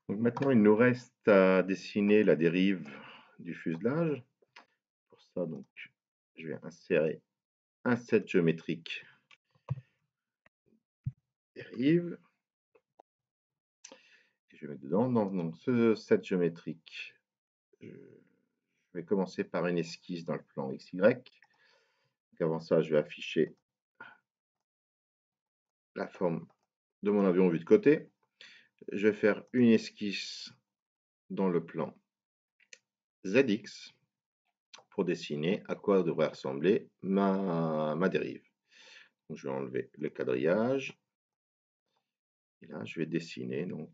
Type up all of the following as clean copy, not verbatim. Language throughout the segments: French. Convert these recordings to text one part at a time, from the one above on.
Donc maintenant, il nous reste à dessiner la dérive du fuselage. Pour ça, donc, je vais insérer un set géométrique dérive. Et je vais mettre dedans. Dans ce set géométrique, je vais commencer par une esquisse dans le plan XY. Donc avant ça, je vais afficher la forme de mon avion vu de côté. Je vais faire une esquisse dans le plan ZX pour dessiner à quoi devrait ressembler ma dérive. Donc, je vais enlever le quadrillage. Et là, je vais dessiner donc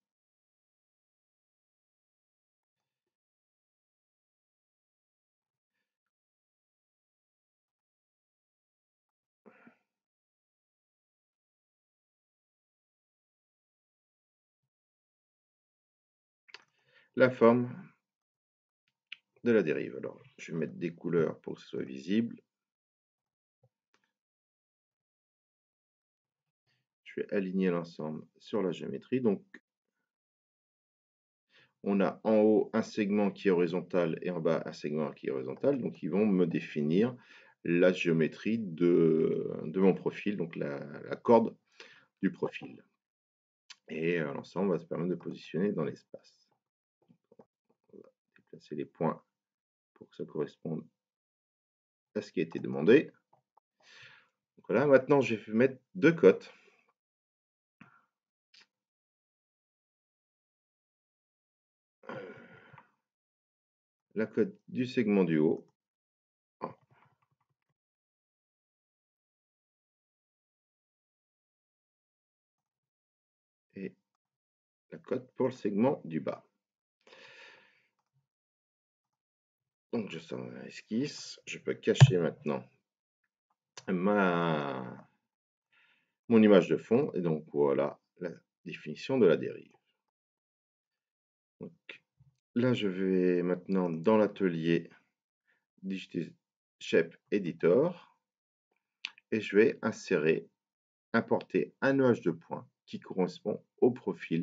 la forme de la dérive. Alors, je vais mettre des couleurs pour que ce soit visible. Je vais aligner l'ensemble sur la géométrie. Donc, on a en haut un segment qui est horizontal et en bas un segment qui est horizontal. Donc, ils vont me définir la géométrie de mon profil, donc la corde du profil. Et l'ensemble va se permettre de positionner dans l'espace. On va déplacer les points pour que ça corresponde à ce qui a été demandé. Donc voilà, maintenant je vais mettre deux cotes. La cote du segment du haut. Et la cote pour le segment du bas. Donc je sors ma esquisse. Je peux cacher maintenant mon image de fond. Et donc voilà la définition de la dérive. Donc, là, je vais maintenant dans l'atelier Digitech Shape Editor et je vais importer un nuage de points qui correspond au profil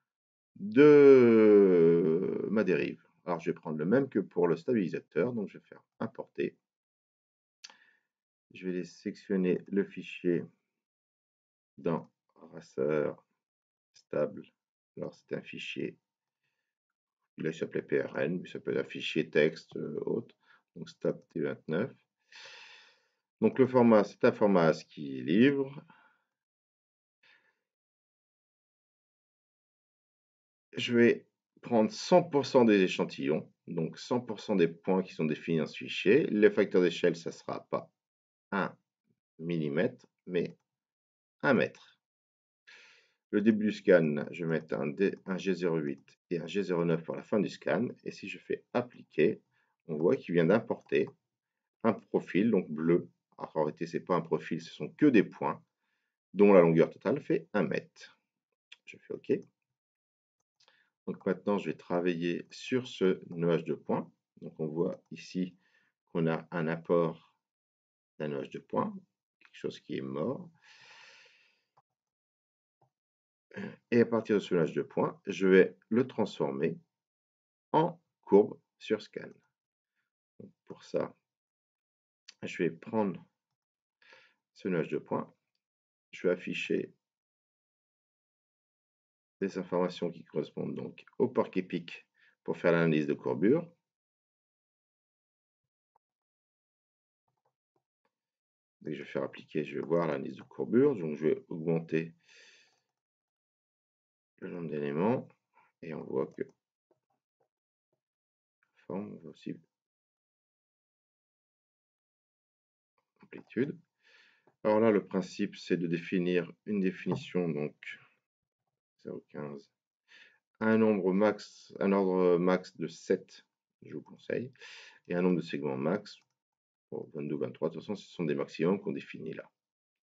de ma dérive. Alors, je vais prendre le même que pour le stabilisateur, donc je vais faire importer. Je vais les sélectionner le fichier dans Raster stable. Alors, c'est un fichier, il s'appelait PRN, mais ça peut être un fichier texte autre, donc stab T29. Donc le format, c'est un format ASCII libre. Je vais prendre 100% des échantillons, donc 100% des points qui sont définis dans ce fichier. Le facteur d'échelle, ça ne sera pas 1 mm, mais 1 mètre. Le début du scan, je vais mettre un G08 et un G09 pour la fin du scan. Et si je fais appliquer, on voit qu'il vient d'importer un profil, donc bleu. Alors, en réalité, ce n'est pas un profil, ce sont que des points, dont la longueur totale fait 1 mètre. Je fais OK. Donc maintenant, je vais travailler sur ce nuage de points. Donc on voit ici qu'on a un apport d'un nuage de points, quelque chose qui est mort. Et à partir de ce nuage de points, je vais le transformer en courbe sur scan. Donc pour ça, je vais prendre ce nuage de points, je vais afficher des informations qui correspondent donc au Porc Epic pour faire l'analyse de courbure. Dès que je vais faire appliquer, je vais voir l'analyse de courbure. Donc je vais augmenter le nombre d'éléments et on voit que la forme va aussi amplitude. Alors là, le principe, c'est de définir une définition, donc 0,15, un ordre max de 7, je vous conseille, et un nombre de segments max, pour 22, 23, de toute façon, ce sont des maximums qu'on définit là.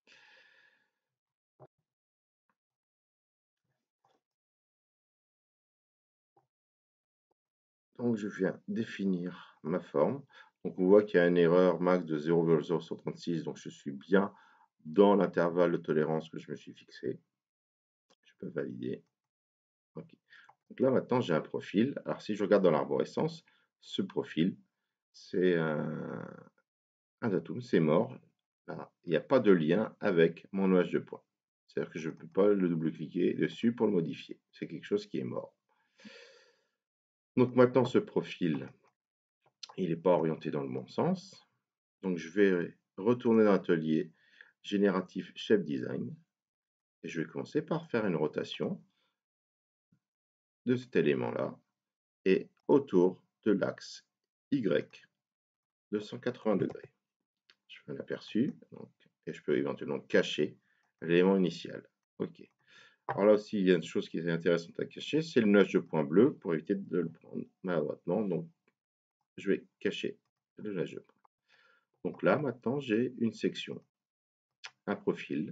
Donc je viens définir ma forme. Donc on voit qu'il y a une erreur max de 0,0136, donc je suis bien dans l'intervalle de tolérance que je me suis fixé. Je peux valider. Okay. Donc là, maintenant, j'ai un profil. Alors, si je regarde dans l'arborescence, ce profil, c'est un datum, c'est mort. Là, il n'y a pas de lien avec mon nuage de points. C'est-à-dire que je ne peux pas le double-cliquer dessus pour le modifier. C'est quelque chose qui est mort. Donc maintenant, ce profil, il n'est pas orienté dans le bon sens. Donc je vais retourner dans l'atelier génératif Shape Design. Et je vais commencer par faire une rotation de cet élément-là et autour de l'axe Y de 180 degrés. Je fais un aperçu et je peux éventuellement cacher l'élément initial. OK. Alors là aussi, il y a une chose qui est intéressante à cacher, c'est le nuage de points bleu pour éviter de le prendre maladroitement. Donc, je vais cacher le nuage de points. Donc là, maintenant, j'ai une section, un profil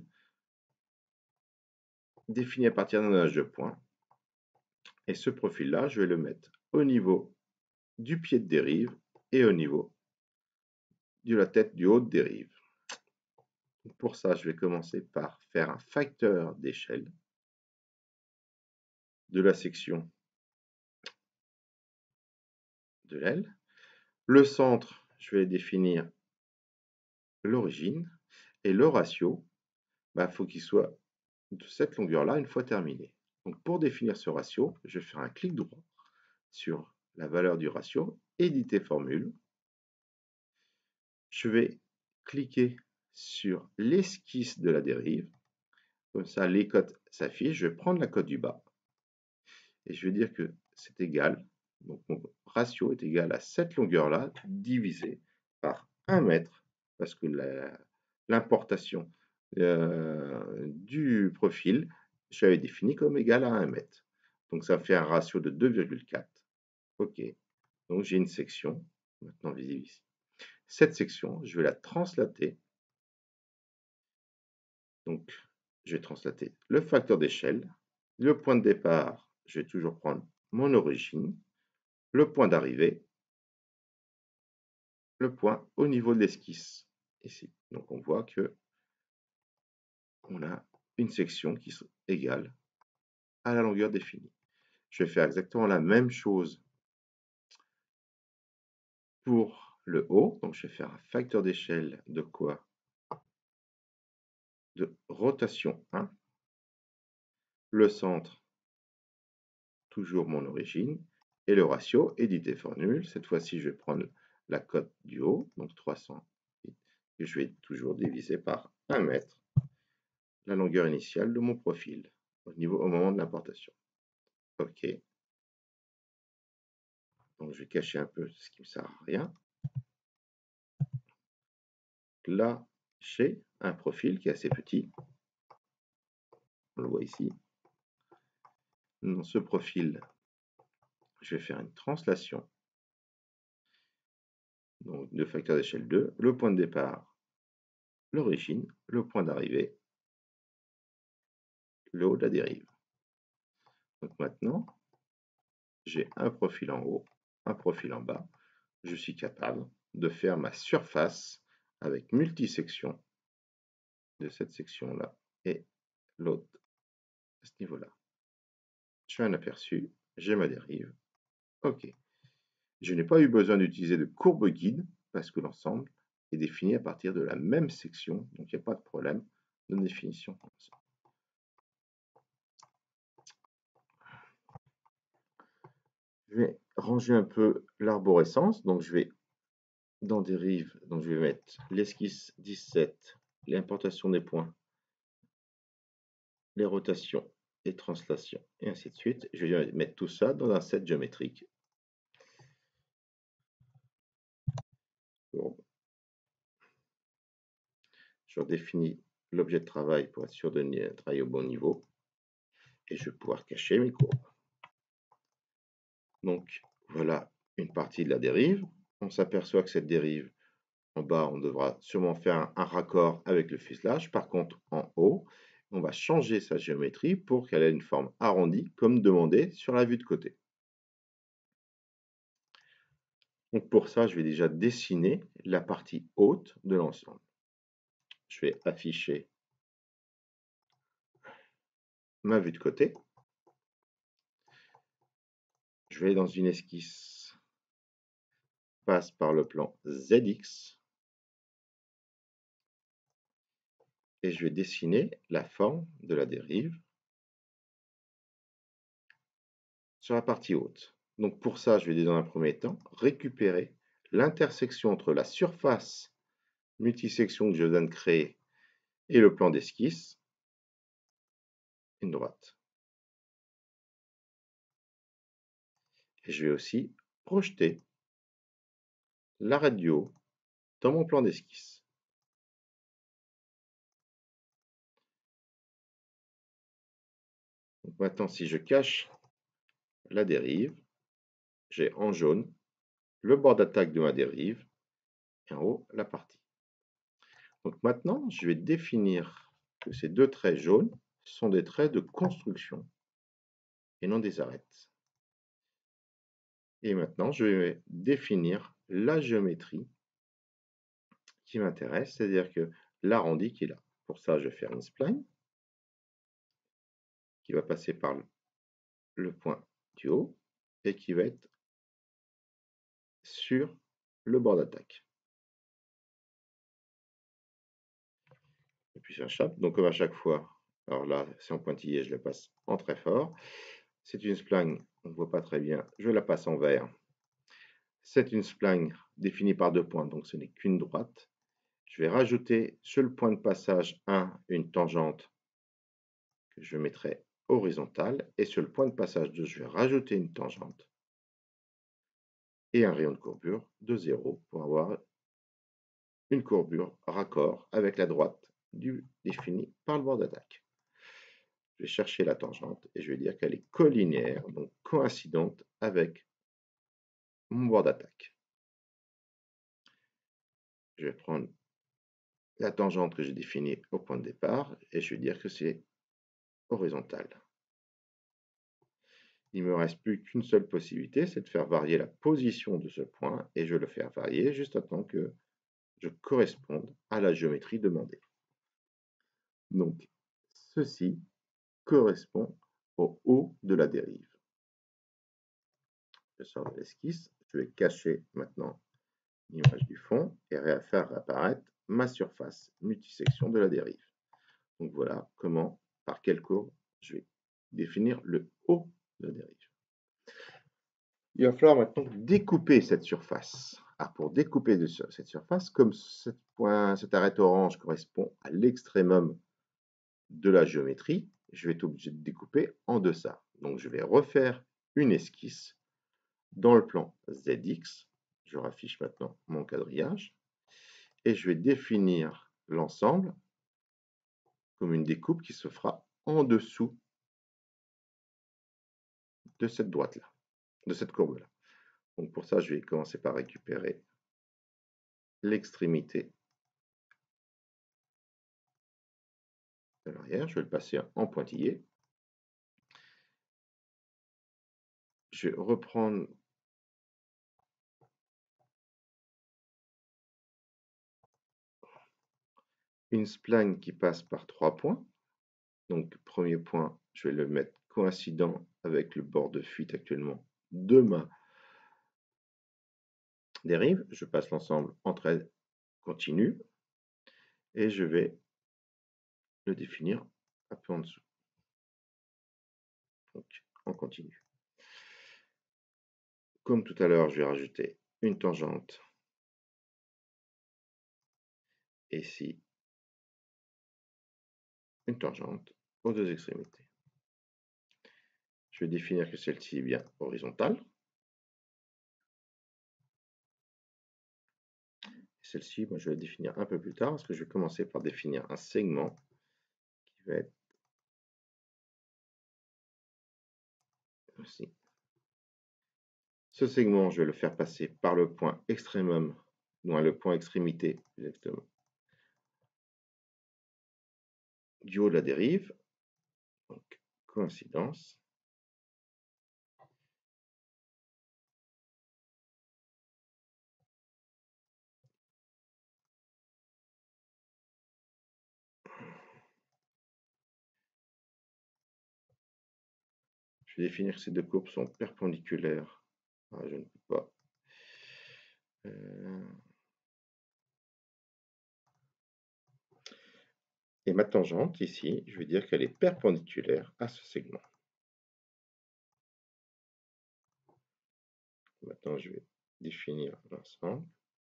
défini à partir d'un nuage de points. Et ce profil-là, je vais le mettre au niveau du pied de dérive et au niveau de la tête du haut de dérive. Pour ça, je vais commencer par faire un facteur d'échelle de la section de l'aile. Le centre, je vais définir l'origine et le ratio, faut qu'il soit de cette longueur-là une fois terminé. Donc pour définir ce ratio, je vais faire un clic droit sur la valeur du ratio, éditer formule. Je vais cliquer sur l'esquisse de la dérive. Comme ça, les cotes s'affichent. Je vais prendre la cote du bas et je vais dire que c'est égal. Donc mon ratio est égal à cette longueur-là divisé par 1 mètre parce que l'importation du profil, je l'avais défini comme égal à 1 mètre. Donc ça fait un ratio de 2,4. OK. Donc j'ai une section, maintenant visible ici. Cette section, je vais la translater. Donc je vais translater le facteur d'échelle. Le point de départ, je vais toujours prendre mon origine. Le point d'arrivée, le point au niveau de l'esquisse, ici. Donc on voit que on a une section qui est égale à la longueur définie. Je vais faire exactement la même chose pour le haut. Donc je vais faire un facteur d'échelle de quoi? De rotation 1. Le centre, toujours mon origine. Et le ratio, éditer formule. Cette fois-ci, je vais prendre la cote du haut, donc 300. Et je vais toujours diviser par 1 mètre la longueur initiale de mon profil au moment de l'importation. OK. Donc je vais cacher un peu ce qui ne me sert à rien. Là, j'ai un profil qui est assez petit. On le voit ici. Dans ce profil, je vais faire une translation donc de facteur d'échelle 2. Le point de départ, l'origine, le point d'arrivée, le haut de la dérive. Donc maintenant, j'ai un profil en haut, un profil en bas. Je suis capable de faire ma surface avec multisections de cette section-là et l'autre à ce niveau-là. Je fais un aperçu, j'ai ma dérive. OK. Je n'ai pas eu besoin d'utiliser de courbe guide parce que l'ensemble est défini à partir de la même section, donc il n'y a pas de problème de définition. Je vais ranger un peu l'arborescence, donc je vais dans dérive, donc je vais mettre l'esquisse 17, l'importation des points, les rotations et translations, et ainsi de suite. Je vais mettre tout ça dans un set géométrique. Bon. Je redéfinis l'objet de travail pour être sûr de travailler au bon niveau. Et je vais pouvoir cacher mes courbes. Donc voilà une partie de la dérive. On s'aperçoit que cette dérive, en bas, on devra sûrement faire un raccord avec le fuselage. Par contre, en haut, on va changer sa géométrie pour qu'elle ait une forme arrondie, comme demandé sur la vue de côté. Donc pour ça, je vais déjà dessiner la partie haute de l'ensemble. Je vais afficher ma vue de côté. je vais dans une esquisse, passe par le plan ZX, et je vais dessiner la forme de la dérive sur la partie haute. Donc pour ça, je vais dans un premier temps récupérer l'intersection entre la surface multisection que je viens de créer et le plan d'esquisse, une droite. Et je vais aussi projeter l'arête du haut dans mon plan d'esquisse. Donc maintenant, si je cache la dérive, j'ai en jaune le bord d'attaque de ma dérive et en haut la partie. Donc maintenant, je vais définir que ces deux traits jaunes sont des traits de construction et non des arêtes. Et maintenant, je vais définir la géométrie qui m'intéresse, c'est-à-dire que l'arrondi qui est là. Pour ça, je vais faire une spline qui va passer par le point du haut et qui va être sur le bord d'attaque. Et puis j'échappe. Donc comme à chaque fois, alors là, c'est en pointillé, je le passe en très fort. C'est une spline, on ne voit pas très bien, je la passe en vert. C'est une spline définie par deux points, donc ce n'est qu'une droite. Je vais rajouter sur le point de passage 1 une tangente que je mettrai horizontale, et sur le point de passage 2, je vais rajouter une tangente et un rayon de courbure de 0 pour avoir une courbure raccord avec la droite définie par le bord d'attaque. Je vais chercher la tangente et je vais dire qu'elle est collinaire, donc coïncidente avec mon bord d'attaque. Je vais prendre la tangente que j'ai définie au point de départ et je vais dire que c'est horizontal. Il ne me reste plus qu'une seule possibilité, c'est de faire varier la position de ce point et je vais le faire varier juste à temps que je corresponde à la géométrie demandée. Donc, ceci correspond au haut de la dérive. Je sors de l'esquisse, je vais cacher maintenant l'image du fond et faire apparaître ma surface multisection de la dérive. Donc voilà comment, par quelle courbe, je vais définir le haut de la dérive. Il va falloir maintenant découper cette surface. Alors pour découper cette surface, comme cette arête orange correspond à l'extrémum de la géométrie, je vais être obligé de découper en deçà. Donc je vais refaire une esquisse dans le plan ZX. Je raffiche maintenant mon quadrillage. Et je vais définir l'ensemble comme une découpe qui se fera en dessous de cette droite-là, de cette courbe-là. Donc pour ça, je vais commencer par récupérer l'extrémité de l'arrière. Je vais le passer en pointillé. Je vais reprendre une spline qui passe par 3 points. Donc premier point, je vais le mettre coïncident avec le bord de fuite actuellement de ma dérive. Je passe l'ensemble en trait continu et je vais le définir un peu en dessous. Donc en continu. Comme tout à l'heure, je vais rajouter une tangente et ici une tangente aux deux extrémités. Je vais définir que celle-ci est bien horizontale. Celle-ci, moi, je vais la définir un peu plus tard parce que je vais commencer par définir un segment qui va être ici. Ce segment, je vais le faire passer par le point extrémum, non, le point extrémité, exactement, du haut de la dérive. Donc, coïncidence. Je vais définir que ces deux courbes sont perpendiculaires. Ah, je ne peux pas. Et ma tangente, ici, je vais dire qu'elle est perpendiculaire à ce segment. Maintenant, je vais définir l'ensemble.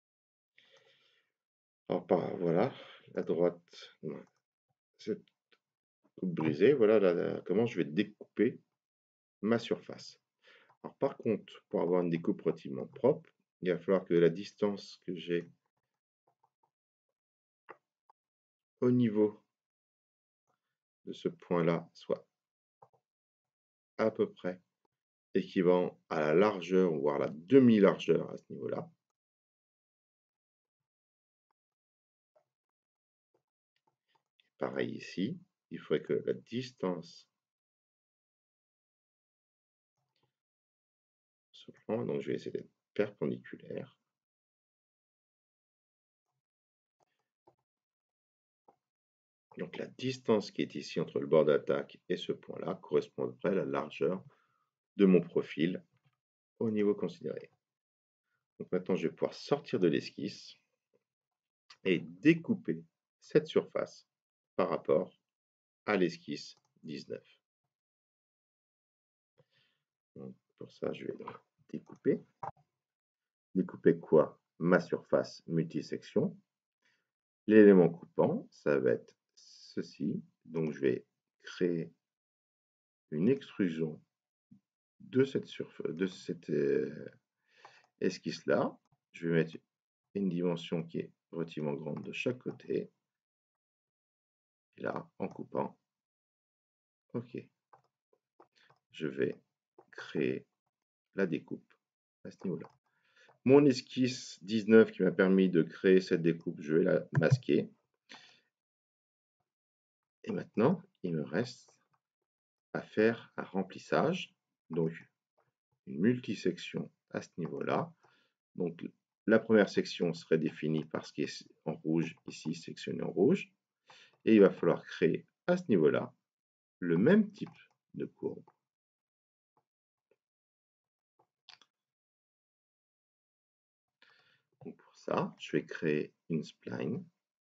Alors, voilà, la droite, cette coupe brisée, voilà comment je vais découper ma surface. Alors, par contre, pour avoir une découpe relativement propre, il va falloir que la distance que j'ai au niveau de ce point-là soit à peu près équivalent à la largeur, voire la demi-largeur à ce niveau-là. Pareil ici, il faudrait que la distance ce plan, donc je vais essayer d'être perpendiculaire. Donc la distance qui est ici entre le bord d'attaque et ce point-là correspond à peu près à la largeur de mon profil au niveau considéré. Donc maintenant, je vais pouvoir sortir de l'esquisse et découper cette surface par rapport à l'esquisse 19. Donc pour ça, je vais découper. Découper quoi? Ma surface multisection. L'élément coupant, ça va être ceci. Donc je vais créer une extrusion de cette esquisse-là. Je vais mettre une dimension qui est relativement grande de chaque côté. Et là, en coupant, OK. Je vais créer la découpe à ce niveau-là. Mon esquisse 19 qui m'a permis de créer cette découpe, je vais la masquer. Et maintenant, il me reste à faire un remplissage. Donc, une multisection à ce niveau-là. Donc, la première section serait définie par ce qui est en rouge, ici sectionné en rouge. Et il va falloir créer à ce niveau-là le même type de courbe. Donc pour ça, je vais créer une spline.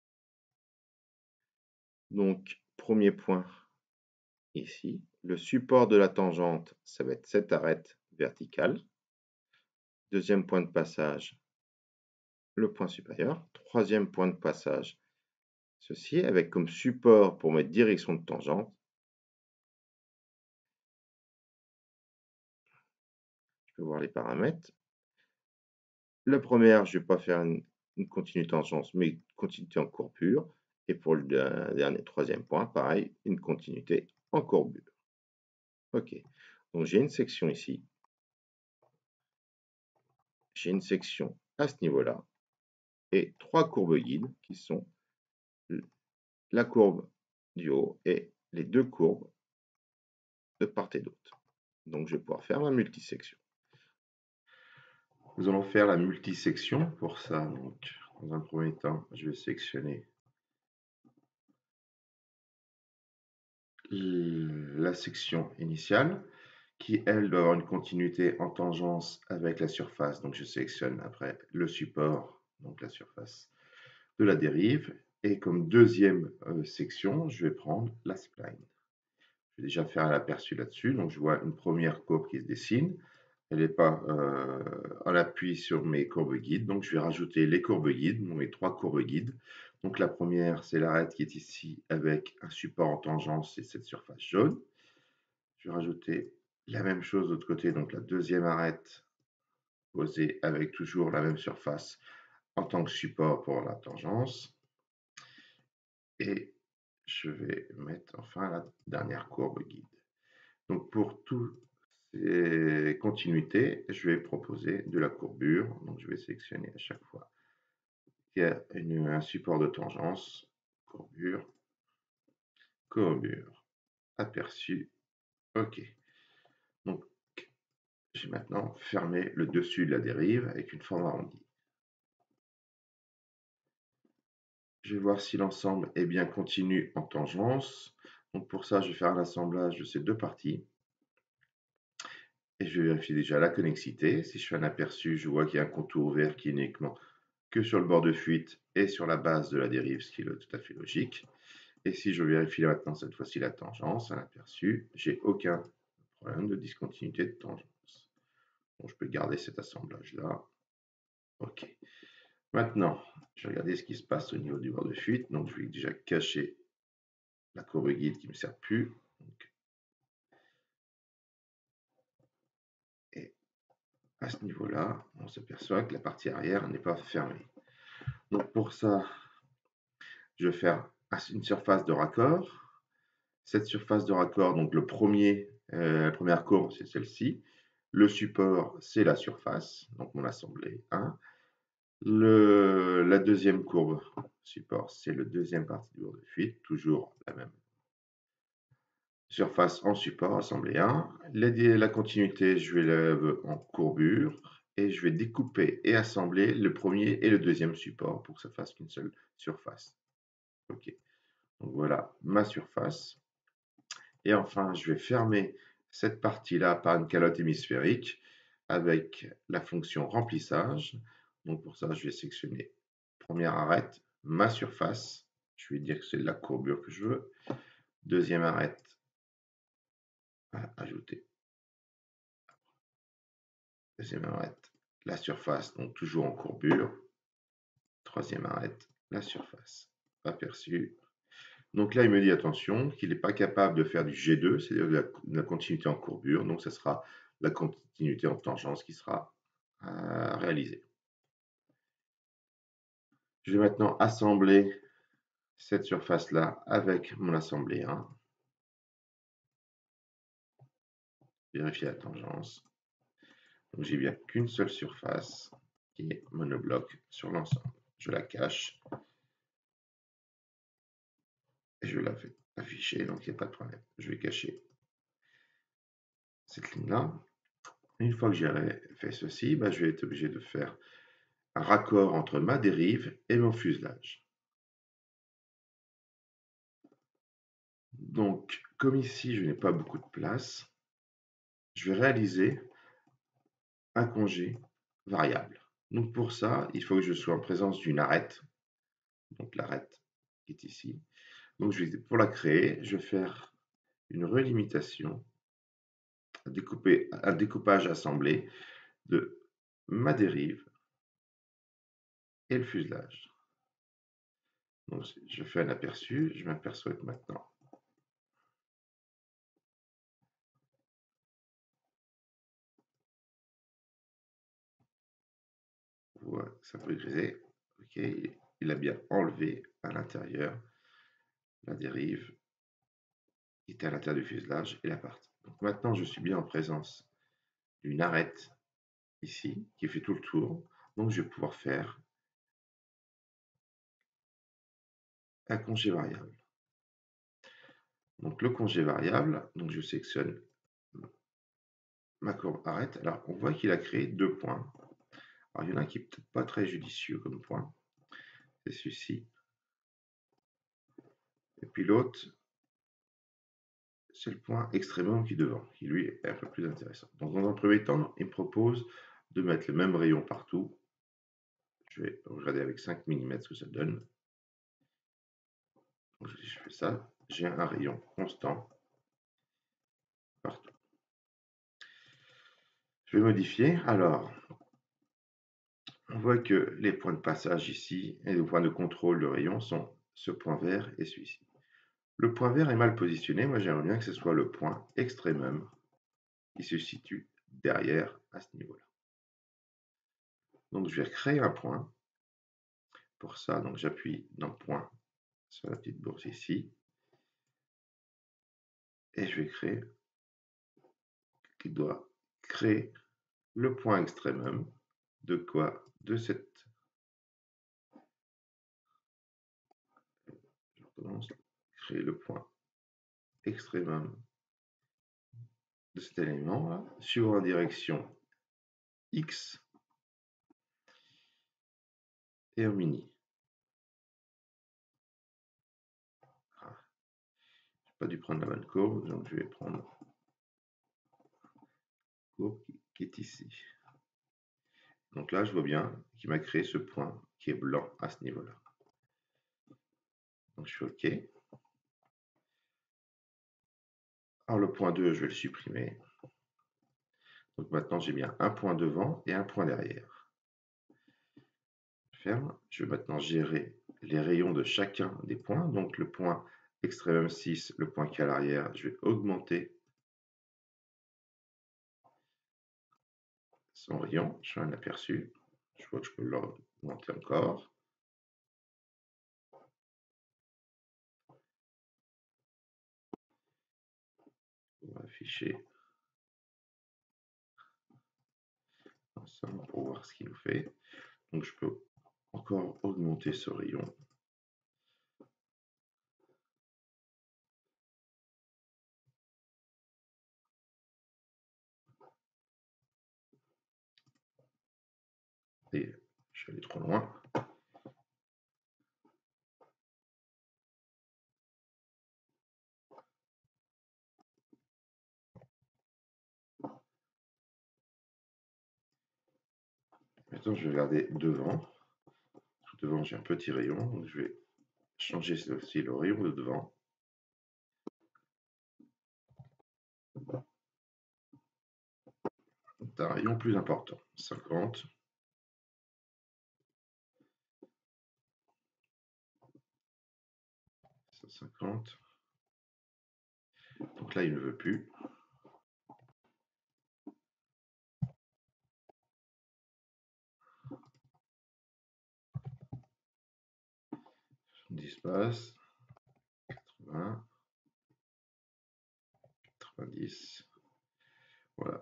Donc, premier point ici. Le support de la tangente, ça va être cette arête verticale. Deuxième point de passage, le point supérieur. Troisième point de passage, ceci, avec comme support pour mettre direction de tangente. Je peux voir les paramètres. La première, je ne vais pas faire une continuité en tangente, mais une continuité en courbure. Et pour le dernier, troisième point, pareil, une continuité en courbure. OK. Donc j'ai une section ici. J'ai une section à ce niveau-là. Et trois courbes guides qui sont la courbe du haut et les deux courbes de part et d'autre. Donc je vais pouvoir faire ma multisection. Nous allons faire la multisection pour ça. Donc, dans un premier temps, je vais sélectionner la section initiale qui, elle, doit avoir une continuité en tangence avec la surface. Donc, je sélectionne après le support, donc la surface de la dérive. Et comme deuxième section, je vais prendre la spline. Je vais déjà faire un aperçu là-dessus. Donc, je vois une première courbe qui se dessine. Elle n'est pas en appui sur mes courbes guides. Donc, je vais rajouter les courbes guides, mes trois courbes guides. Donc, la première, c'est l'arête qui est ici avec un support en tangence, c'est cette surface jaune. Je vais rajouter la même chose de l'autre côté, donc la deuxième arête posée avec toujours la même surface en tant que support pour la tangence. Et je vais mettre enfin la dernière courbe guide. Donc, pour toutes ces continuités, je vais proposer de la courbure. Donc, je vais sélectionner à chaque fois qu'il y a un support de tangence, courbure, courbure, aperçu, OK. Donc, j'ai maintenant fermé le dessus de la dérive avec une forme arrondie. Je vais voir si l'ensemble est bien continu en tangence. Donc, pour ça, je vais faire un assemblage de ces deux parties. Et je vérifie déjà la connexité. Si je fais un aperçu, je vois qu'il y a un contour vert qui est uniquement que sur le bord de fuite et sur la base de la dérive, ce qui est tout à fait logique. Et si je vérifie maintenant cette fois-ci la tangence, à l'aperçu, j'ai aucun problème de discontinuité de tangence. Bon, je peux garder cet assemblage-là. OK. Maintenant, je vais regarder ce qui se passe au niveau du bord de fuite. Donc, je vais déjà cacher la courbe guide qui ne me sert plus. Donc, et à ce niveau-là, on s'aperçoit que la partie arrière n'est pas fermée. Donc, pour ça, je vais faire une surface de raccord. Cette surface de raccord, donc la première courbe, c'est celle-ci. Le support, c'est la surface, donc mon assemblée 1. La deuxième courbe support, c'est le deuxième partie du bord de fuite, toujours la même surface en support, assemblée 1. La continuité, je vais la en courbure et je vais découper et assembler le premier et le deuxième support pour que ça fasse qu'une seule surface. OK. Donc voilà ma surface. Et enfin, je vais fermer cette partie-là par une calotte hémisphérique avec la fonction remplissage. Donc pour ça, je vais sélectionner première arête, ma surface. Je vais dire que c'est la courbure que je veux. Deuxième arête, ajouter. Deuxième arête, la surface, donc toujours en courbure. Troisième arête, la surface. Aperçu. Donc là, il me dit attention qu'il n'est pas capable de faire du G2, c'est-à-dire de la continuité en courbure. Donc ça sera la continuité en tangence qui sera réalisée. Je vais maintenant assembler cette surface-là avec mon assemblée 1. Vérifier la tangence. Donc j'ai bien qu'une seule surface qui est monobloc sur l'ensemble. Je la cache et je la fais afficher, donc il n'y a pas de problème. Je vais cacher cette ligne-là. Une fois que j'ai fait ceci, je vais être obligé de faire un raccord entre ma dérive et mon fuselage. Donc, comme ici, je n'ai pas beaucoup de place, je vais réaliser un congé variable. Donc pour ça, il faut que je sois en présence d'une arête. Donc l'arête qui est ici. Donc pour la créer, je vais faire une relimitation, un découpage assemblé de ma dérive et le fuselage. Donc je fais un aperçu, je m'aperçois que maintenant voilà, ça peut griser. Ok, il a bien enlevé à l'intérieur la dérive qui était à l'intérieur du fuselage et la partie. Donc maintenant, je suis bien en présence d'une arête ici qui fait tout le tour. Donc je vais pouvoir faire un congé variable. Donc le congé variable, donc je sélectionne ma courbe arête. Alors on voit qu'il a créé deux points. Alors il y en a un qui n'est peut-être pas très judicieux comme point. C'est celui-ci. Et puis l'autre, c'est le point extrêmement qui est devant, qui lui est un peu plus intéressant. Donc dans un premier temps, il me propose de mettre le même rayon partout. Je vais regarder avec 5 mm ce que ça donne. Donc, si je fais ça, j'ai un rayon constant partout. Je vais modifier. Alors, on voit que les points de passage ici et les points de contrôle de rayon sont ce point vert et celui-ci. Le point vert est mal positionné. Moi, j'aimerais bien que ce soit le point extrémum qui se situe derrière à ce niveau-là. Donc, je vais créer un point. Pour ça, donc j'appuie dans point sur la petite bourse ici. Et je vais créer, qui doit créer le point extrémum de quoi? De cette. Je recommence. Créer le point extrémum de cet élément-là, suivant la direction X et en mini. Ah, je n'ai pas dû prendre la bonne courbe, donc je vais prendre courbe qui est ici. Donc là, je vois bien qu'il m'a créé ce point qui est blanc à ce niveau-là. Donc je fais OK. Alors le point 2, je vais le supprimer. Donc maintenant, j'ai bien un point devant et un point derrière. Ferme. Je vais maintenant gérer les rayons de chacun des points. Donc le point extrêmum 6, le point qui est à l'arrière, je vais augmenter son rayon. Je fais un aperçu. Je vois que je peux l'augmenter encore. On va afficher ensemble pour voir ce qu'il nous fait. Donc je peux encore augmenter ce rayon. Et je suis allé trop loin. Maintenant, je vais regarder devant. Tout devant, j'ai un petit rayon. Donc je vais changer aussi le rayon de devant. C'est un rayon plus important. 50. 150. Donc là, il ne veut plus. 10 passes. 80. 90. Voilà.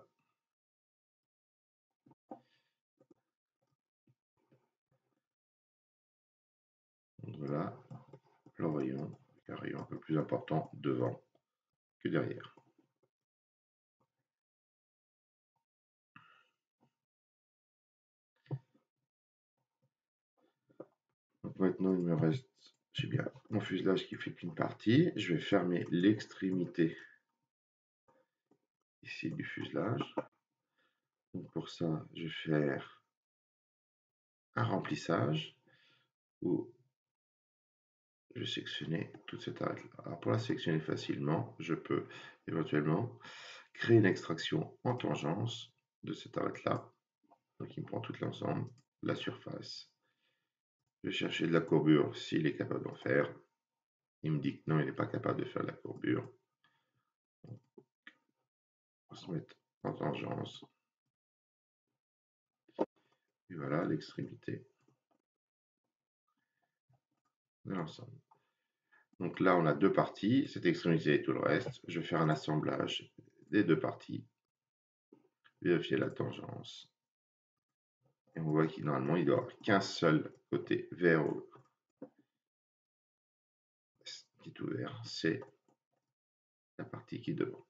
Donc voilà le rayon. Un rayon un peu plus important devant que derrière. Donc maintenant, il me reste, j'ai bien mon fuselage qui fait qu'une partie. Je vais fermer l'extrémité ici du fuselage. Donc pour ça, je vais faire un remplissage où je vais sectionner toute cette arête-là. Alors pour la sectionner facilement, je peux éventuellement créer une extraction en tangence de cette arête-là. Donc il me prend tout l'ensemble, la surface. Je vais chercher de la courbure s'il est capable d'en faire. Il me dit que non, il n'est pas capable de faire la courbure. On va se mettre en tangence. Et voilà l'extrémité de l'ensemble. Donc là, on a deux parties, cette extrémité et tout le reste. Je vais faire un assemblage des deux parties. Vérifier la tangence. Et on voit qu'il normalement, il doit avoir qu'un seul côté vers petit ouvert, c'est la partie qui est devant.